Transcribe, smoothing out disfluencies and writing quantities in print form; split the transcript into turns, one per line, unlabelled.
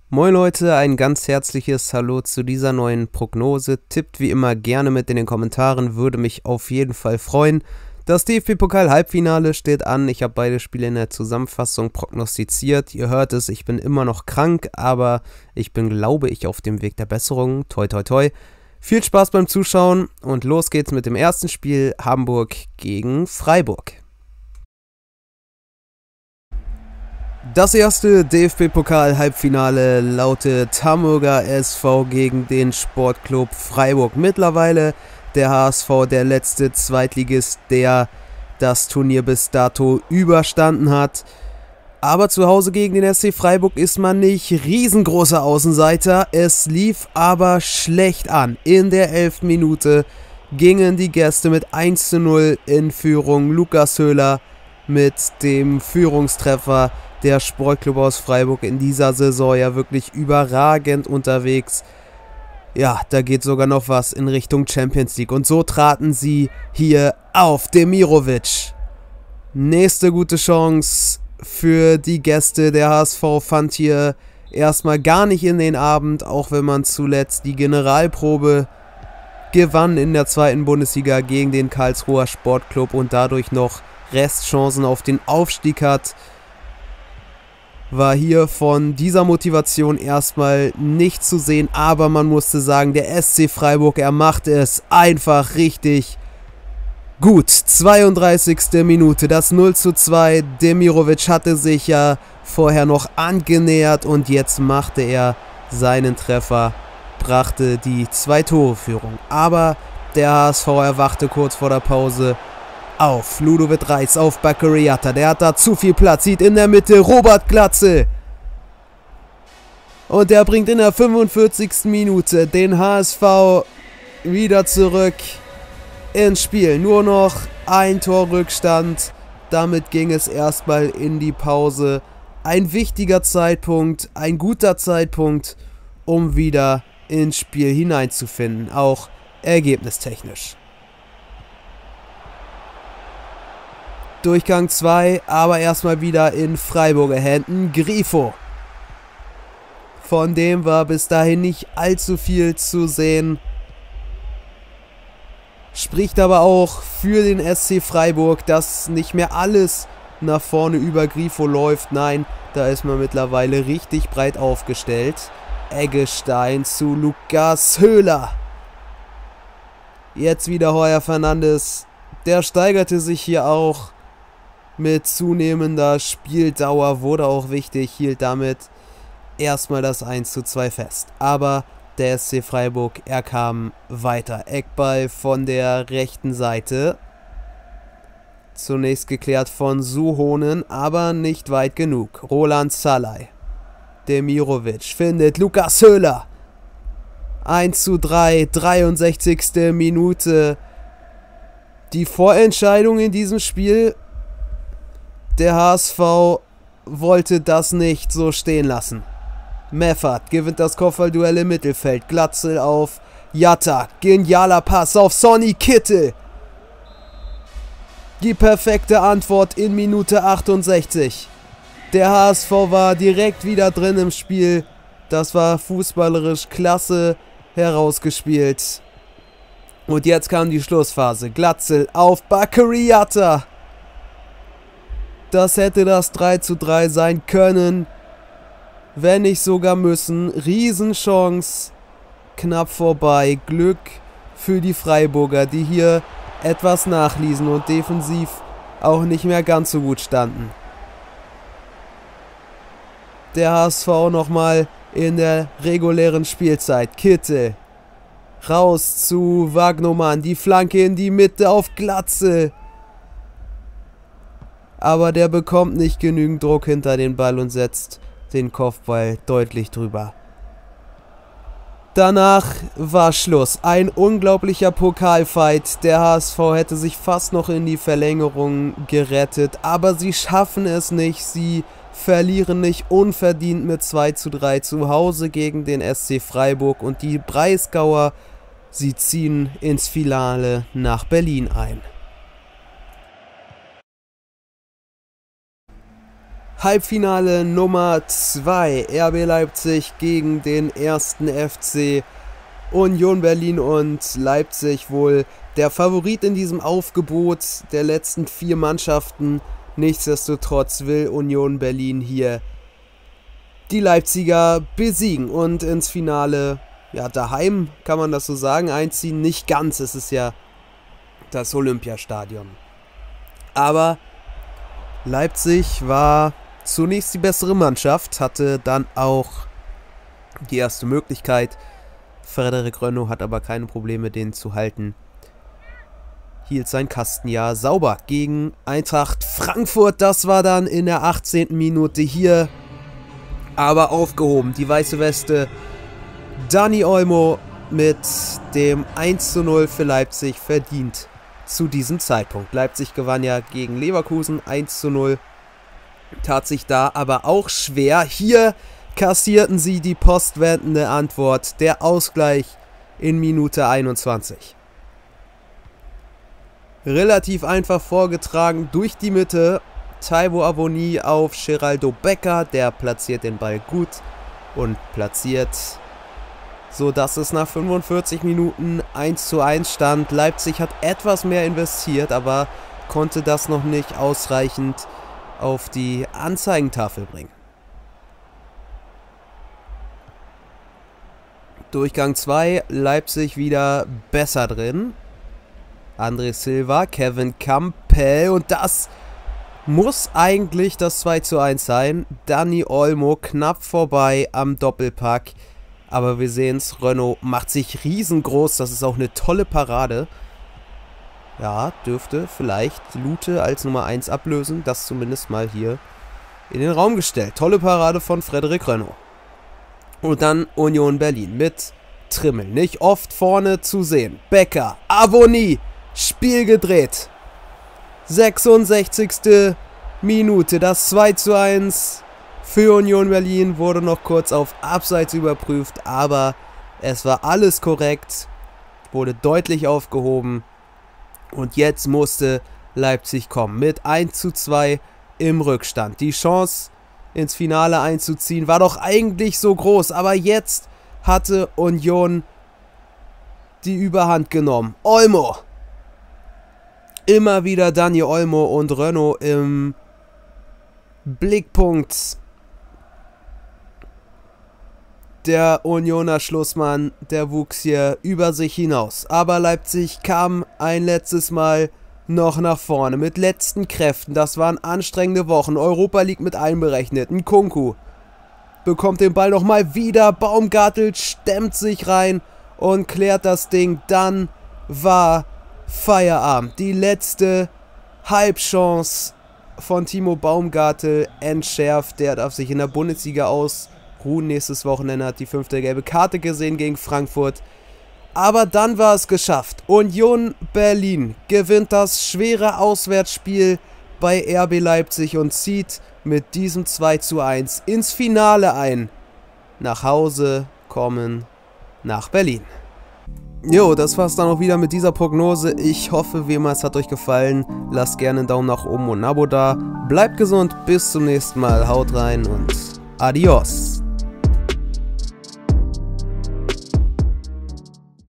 Moin Leute, ein ganz herzliches Hallo zu dieser neuen Prognose. Tippt wie immer gerne mit in den Kommentaren, würde mich auf jeden Fall freuen. Das DFB-Pokal-Halbfinale steht an. Ich habe beide Spiele in der Zusammenfassung prognostiziert. Ihr hört es, ich bin immer noch krank, aber ich bin, glaube ich, auf dem Weg der Besserung. Toi, toi, toi. Viel Spaß beim Zuschauen und los geht's mit dem ersten Spiel, Hamburg gegen Freiburg. Das erste DFB-Pokal-Halbfinale lautet Hamburger SV gegen den Sportclub Freiburg. Mittlerweile der HSV, der letzte Zweitligist, der das Turnier bis dato überstanden hat. Aber zu Hause gegen den SC Freiburg ist man nicht riesengroßer Außenseiter. Es lief aber schlecht an. In der 11. Minute gingen die Gäste mit 1:0 in Führung. Lukas Höhler mit dem Führungstreffer. Der Sportclub aus Freiburg in dieser Saison ja wirklich überragend unterwegs. Ja, da geht sogar noch was in Richtung Champions League. Und so traten sie hier auf. Demirovic. Nächste gute Chance für die Gäste. Der HSV fand hier erstmal gar nicht in den Abend, auch wenn man zuletzt die Generalprobe gewann in der 2. Bundesliga gegen den Karlsruher Sportclub und dadurch noch Restchancen auf den Aufstieg hat. War hier von dieser Motivation erstmal nicht zu sehen, aber man musste sagen, der SC Freiburg, er macht es einfach richtig gut. 32. Minute, das 0:2. Demirovic hatte sich ja vorher noch angenähert und jetzt machte er seinen Treffer, brachte die 2-Tore-Führung. Aber der HSV erwachte kurz vor der Pause auf. Ludovic Reis auf Bakary-Jatta. Der hat da zu viel Platz. Sieht in der Mitte Robert Glatzel. Und der bringt in der 45. Minute den HSV wieder zurück ins Spiel. Nur noch ein Torrückstand. Damit ging es erstmal in die Pause. Ein wichtiger Zeitpunkt, ein guter Zeitpunkt, um wieder ins Spiel hineinzufinden. Auch ergebnistechnisch. Durchgang 2, aber erstmal wieder in Freiburger Händen. Grifo. Von dem war bis dahin nicht allzu viel zu sehen. Spricht aber auch für den SC Freiburg, dass nicht mehr alles nach vorne über Grifo läuft. Nein, da ist man mittlerweile richtig breit aufgestellt. Eggestein zu Lukas Höhler. Jetzt wieder Heuer Fernandes. Der steigerte sich hier auch. Mit zunehmender Spieldauer, wurde auch wichtig, hielt damit erstmal das 1:2 fest. Aber der SC Freiburg, er kam weiter. Eckball von der rechten Seite. Zunächst geklärt von Suhonen, aber nicht weit genug. Roland Salai. Demirovic findet Lukas Höhler. 1:3, 63. Minute. Die Vorentscheidung in diesem Spiel. Der HSV wollte das nicht so stehen lassen. Meffert gewinnt das Kopfballduell im Mittelfeld. Glatzel auf Jatta. Genialer Pass auf Sonny Kittel. Die perfekte Antwort in Minute 68. Der HSV war direkt wieder drin im Spiel. Das war fußballerisch klasse herausgespielt. Und jetzt kam die Schlussphase. Glatzel auf Bakary-Jatta. Das hätte das 3:3 sein können, wenn nicht sogar müssen. Riesenchance, knapp vorbei. Glück für die Freiburger, die hier etwas nachließen und defensiv auch nicht mehr ganz so gut standen. Der HSV nochmal in der regulären Spielzeit. Kittel raus zu Wagnoman, die Flanke in die Mitte auf Glatzel. Aber der bekommt nicht genügend Druck hinter den Ball und setzt den Kopfball deutlich drüber. Danach war Schluss. Ein unglaublicher Pokalfight. Der HSV hätte sich fast noch in die Verlängerung gerettet, aber sie schaffen es nicht. Sie verlieren nicht unverdient mit 2:3 zu Hause gegen den SC Freiburg und die Breisgauer, sie ziehen ins Finale nach Berlin ein. Halbfinale Nummer 2. RB Leipzig gegen den 1. FC Union Berlin, und Leipzig wohl der Favorit in diesem Aufgebot der letzten 4 Mannschaften. Nichtsdestotrotz will Union Berlin hier die Leipziger besiegen und ins Finale, ja, daheim kann man das so sagen, einziehen. Nicht ganz, es ist ja das Olympiastadion. Aber Leipzig war zunächst die bessere Mannschaft, hatte dann auch die erste Möglichkeit. Frederik Rönno hat aber keine Probleme, den zu halten. Hielt sein Kastenjahr sauber gegen Eintracht Frankfurt. Das war dann in der 18. Minute hier. Aber aufgehoben, die weiße Weste. Dani Olmo mit dem 1:0 für Leipzig verdient zu diesem Zeitpunkt. Leipzig gewann ja gegen Leverkusen 1:0. Tat sich da aber auch schwer. Hier kassierten sie die postwendende Antwort. Der Ausgleich in Minute 21. Relativ einfach vorgetragen durch die Mitte. Taiwo Awoniyi auf Geraldo Becker. Der platziert den Ball gut und platziert, so dass es nach 45 Minuten 1:1 stand. Leipzig hat etwas mehr investiert, aber konnte das noch nicht ausreichend auf die Anzeigentafel bringen. Durchgang 2, Leipzig wieder besser drin. André Silva, Kevin Campbell, und das muss eigentlich das 2:1 sein. Dani Olmo knapp vorbei am Doppelpack. Aber wir sehen es, Rönno macht sich riesengroß. Das ist auch eine tolle Parade. Ja, dürfte vielleicht Lute als Nummer 1 ablösen. Das zumindest mal hier in den Raum gestellt. Tolle Parade von Frederik Rönno. Und dann Union Berlin mit Trimmel. Nicht oft vorne zu sehen. Becker, Awoniyi, Spiel gedreht. 66. Minute, das 2:1 für Union Berlin. Wurde noch kurz auf Abseits überprüft, aber es war alles korrekt. Wurde deutlich aufgehoben. Und jetzt musste Leipzig kommen mit 1:2 im Rückstand. Die Chance ins Finale einzuziehen war doch eigentlich so groß, aber jetzt hatte Union die Überhand genommen. Olmo. Immer wieder Dani Olmo und Rönno im Blickpunkt. Der Unioner Schlussmann, der wuchs hier über sich hinaus. Aber Leipzig kam ein letztes Mal noch nach vorne mit letzten Kräften. Das waren anstrengende Wochen. Europa League mit einberechnet. Nkunku bekommt den Ball nochmal wieder. Baumgartel stemmt sich rein und klärt das Ding. Dann war Feierabend. Die letzte Halbchance von Timo Baumgartel entschärft. Der darf sich in der Bundesliga ausruhen. Nächstes Wochenende hat die 5. gelbe Karte gesehen gegen Frankfurt. Aber dann war es geschafft. Union Berlin gewinnt das schwere Auswärtsspiel bei RB Leipzig und zieht mit diesem 2:1 ins Finale ein. Nach Hause kommen nach Berlin. Jo, das war's dann auch wieder mit dieser Prognose. Ich hoffe, wie immer, es hat euch gefallen. Lasst gerne einen Daumen nach oben und ein Abo da. Bleibt gesund, bis zum nächsten Mal. Haut rein und adios.